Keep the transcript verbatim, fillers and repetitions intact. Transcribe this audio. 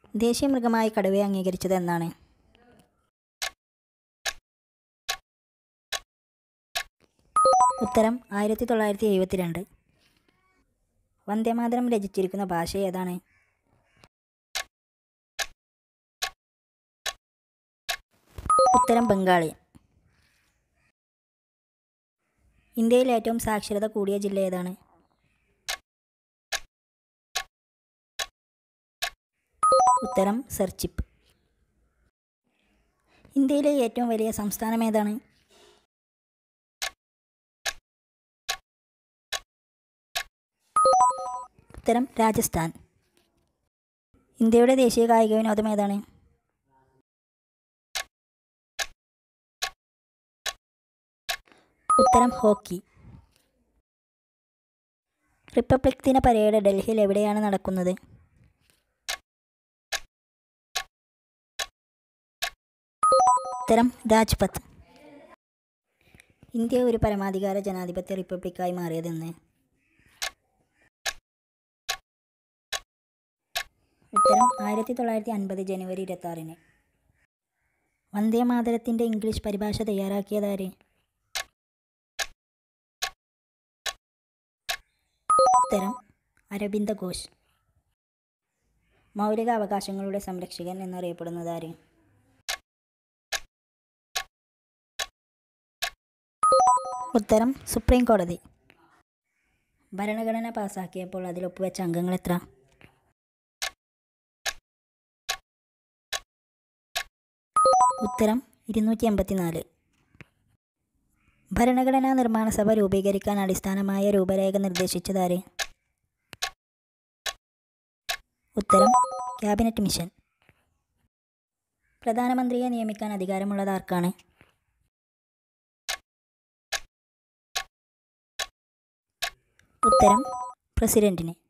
ദേശീയ മൃഗമായി കടുവയെ അംഗീകരിച്ചത് എന്നാണ്? ഉത്തരം ആയിരത്തി തൊള്ളായിരത്തി എഴുപത്തി രണ്ട്. വന്ദേമാതരം രചിച്ചിരിക്കുന്ന ഭാഷ ഏതാണ്? ഉത്തരം ബംഗാളി. ഇന്ത്യയിൽ ഏറ്റവും സാക്ഷരത കൂടിയ ജില്ല ഏതാണ്? ഉത്തരം സർച്ചിപ്പ്. ഇന്ത്യയിലെ ഏറ്റവും വലിയ സംസ്ഥാനം ഏതാണ്? ഉത്തരം രാജസ്ഥാൻ. ഇന്ത്യയുടെ ദേശീയ കായിക വിനോദം ഏതാണ്? ഉത്തരം ഹോക്കി. റിപ്പബ്ലിക് ദിന പരേഡ് ഡൽഹിയിൽ എവിടെയാണ് നടക്കുന്നത്? ഉത്തരം രാജ്പഥ്. ഇന്ത്യ ഒരു പരമാധികാര ജനാധിപത്യ റിപ്പബ്ലിക്കായി മാറിയതെന്ന്? ഉത്തരം ആയിരത്തി തൊള്ളായിരത്തി അൻപത് ജനുവരി ഇരുപത്തി ആറിന്. വന്ദേമാതരത്തിൻ്റെ ഇംഗ്ലീഷ് പരിഭാഷ തയ്യാറാക്കിയതാര്? ഉത്തരം അരബിന്ദ ഘോഷ്. മൗലിക അവകാശങ്ങളുടെ സംരക്ഷകൻ എന്നറിയപ്പെടുന്നത് ആര്? ഉത്തരം സുപ്രീം കോടതി. ഭരണഘടന പാസാക്കിയപ്പോൾ അതിൽ ഒപ്പുവെച്ച അംഗങ്ങൾ എത്ര? ഉത്തരം ഇരുന്നൂറ്റി എൺപത്തി നാല്. ഭരണഘടനാ നിർമ്മാണ സഭ രൂപീകരിക്കാൻ അടിസ്ഥാനമായ രൂപരേഖ നിർദ്ദേശിച്ചതാര്? ഉത്തരം ക്യാബിനറ്റ് മിഷൻ. പ്രധാനമന്ത്രിയെ നിയമിക്കാൻ അധികാരമുള്ളത് ആർക്കാണ്? ഉത്തരം പ്രസിഡന്റിന്.